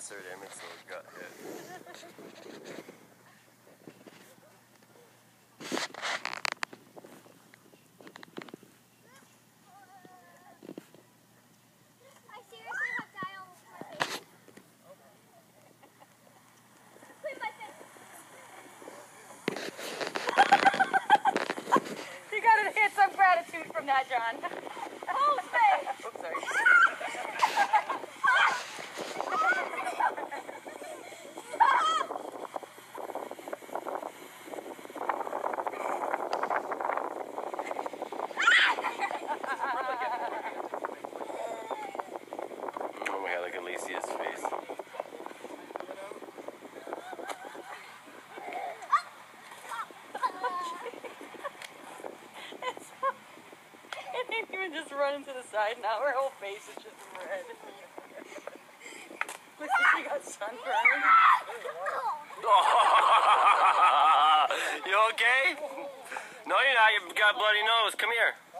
insert image so it got hit. You gotta get some gratitude from that, John. Oh, say. Oops, sorry. Oh my god, look at Alicia's face. It didn't even just run to the side now. Her whole face is just red. Look, she got sunburned. You okay? No, you're not. You've got a bloody nose. Come here.